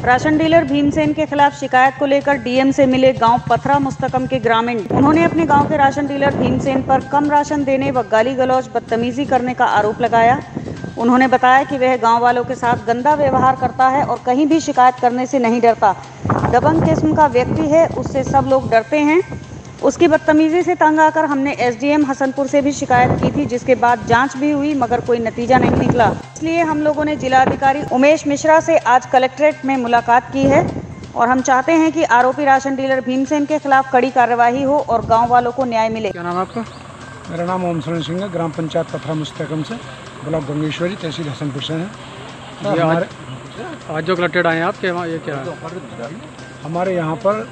Ration dealer Bhimsen के खिलाफ शिकायत को लेकर डीएम से मिले गांव पथरा मुस्तकम के ग्रामीण। उन्होंने अपने गांव के राशन डीलर भीमसेन पर कम राशन देने व गाली गलौज बदतमीजी करने का आरोप लगाया। उन्होंने बताया कि वह गांव वालों के साथ गंदा व्यवहार करता है और कहीं भी शिकायत करने से नहीं डरता। दबंग किस्म का व्यक्ति है, उससे सब लोग डरते हैं। उसकी बदतमीजी से तंग आकर हमने एसडीएम हसनपुर से भी शिकायत की थी, जिसके बाद जांच भी हुई मगर कोई नतीजा नहीं निकला। इसलिए हम लोगों ने जिलाधिकारी उमेश मिश्रा से आज कलेक्ट्रेट में मुलाकात की है और हम चाहते हैं कि आरोपी राशन डीलर भीमसेन के खिलाफ कड़ी कार्रवाई हो और गांव वालों को न्याय मिले। क्या नाम है आपका? मेरा नाम ओम शरण सिंह है, ग्राम पंचायत पथरा मुस्तकम से, ब्लॉक गंगेश्वरी, तहसील हसनपुर से हैं। आज जो कलेक्टेड आए हैं आपके वहाँ, ये क्या है? हमारे यहाँ पर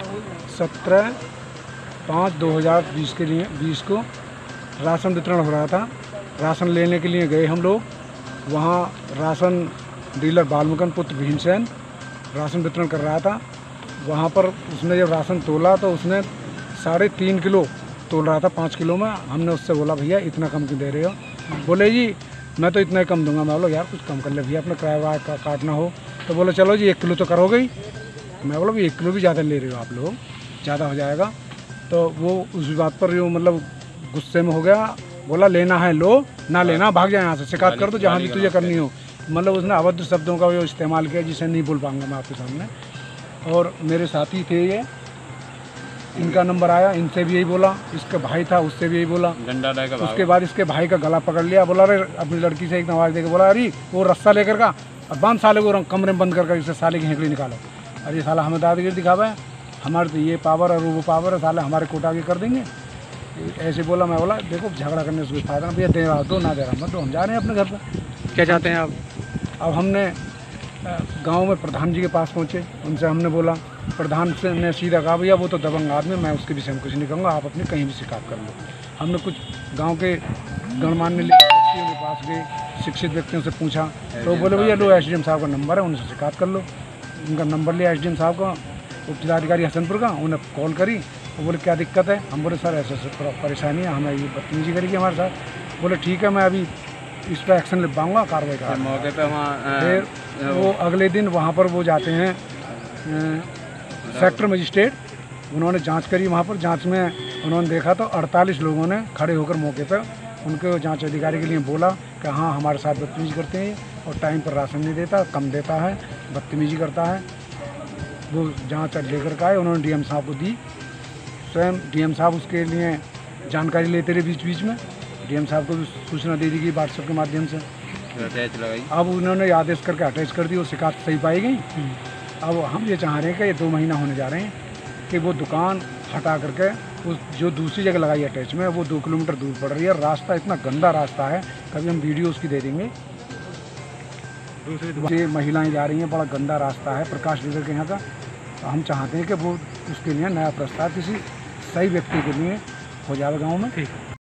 17/5/2020 के लिए 20 को राशन वितरण हो रहा था। राशन लेने के लिए गए हम लोग वहाँ। राशन डीलर बालमुकुंद पुत्र भीमसेन राशन वितरण कर रहा था। वहाँ पर उसने जब राशन तोला तो उसने 3.5 किलो तोल रहा था 5 किलो में। हमने उससे बोला भैया इतना कम क्यों दे रहे हो? बोले जी मैं तो इतना ही कम दूंगा। मैं बोला यार कुछ कम कर ले भैया, अपना किराया का काटना हो। तो बोले चलो जी 1 किलो तो करोगे ही। मैं बोला भी 1 किलो भी ज़्यादा ले रहे हो आप लोग, ज़्यादा हो जाएगा। तो वो उस बात पर जो मतलब गुस्से में हो गया, बोला लेना है लो, ना लेना भाग जाए यहाँ से, शिकायत कर दो जहाँ भी तुझे करनी हो। मतलब उसने अभद्र शब्दों का जो इस्तेमाल किया जिसे नहीं बोल पाऊँगा मैं आपके सामने। और मेरे साथी थे ये, इनका नंबर आया, इनसे भी यही बोला। इसका भाई था, उससे भी यही बोला। उसके बाद इसके भाई का गला पकड़ लिया, बोला अरे अपनी लड़की से एक आवाज़ देकर बोला अरे वो रस्सा लेकर का और बांध साले को कमरे में बंद कर इसे साले की हेंकड़ी निकालो। अरे साला हमें दादागिरी दिखावा है, हमारे तो ये पावर और वो पावर है, साले हमारे कोटा आगे कर देंगे। ऐसे बोला। मैं बोला देखो झगड़ा करने से कोई फायदा ना, भैया दे रहा दो, ना दे रहा मत दो, हम जा रहे हैं अपने घर पर। क्या चाहते हैं आप? अब हमने गांव में प्रधान जी के पास पहुंचे, उनसे हमने बोला। प्रधान से ने सीधा कहा भैया वो तो दबंग आदमी, मैं उसके विषय में कुछ नहीं कहूँगा, आप अपनी कहीं भी शिकायत कर लो। हमने कुछ गांव के गणमान्य व्यक्तियों के पास गए, शिक्षित व्यक्तियों से पूछा तो बोले भैया लो एसडीएम साहब का नंबर है, उनसे शिकायत कर लो। उनका नंबर लिया एसडीएम साहब का, उप जिलाधिकारी हसनपुर का, उन्हें कॉल करी। वो बोले क्या दिक्कत है? हम बोले सर ऐसे परेशानी है, हमें ये बदतमीजी करेगी हमारे साथ। बोले ठीक है मैं अभी इस पर एक्शन ले पाऊँगा, कार्रवाई कर मौके पे वहाँ फिर वो अगले दिन वहाँ पर वो जाते हैं सेक्टर मजिस्ट्रेट। उन्होंने जांच करी वहाँ पर। जांच में उन्होंने देखा तो 48 लोगों ने खड़े होकर मौके पर उनके जांच अधिकारी के लिए बोला कि हाँ हमारे साथ बदतमीजी करते हैं और टाइम पर राशन नहीं देता, कम देता है, बदतमीजी करता है। वो जांच लेकर के आए, उन्होंने डीएम साहब को दी। स्वयं डीएम साहब उसके लिए जानकारी लेते रहे बीच बीच में। डीएम साहब को भी सूचना दे दी गई व्हाट्सएप के माध्यम से। अब उन्होंने आदेश करके अटैच कर दी, वो शिकायत सही पाई गई। अब हम ये चाह रहे हैं कि ये 2 महीना होने जा रहे हैं कि वो दुकान हटा करके उस जो दूसरी जगह लगाई अटैच में, वो 2 किलोमीटर दूर पड़ रही है। रास्ता इतना गंदा रास्ता है, कभी हम वीडियो उसकी दे देंगे। दूसरी महिलाएं जा रही हैं, बड़ा गंदा रास्ता है प्रकाश डीलर के यहाँ का। तो हम चाहते हैं कि वो उसके लिए नया प्रस्ताव किसी सही व्यक्ति के लिए हो जाए गाँव में। ठीक।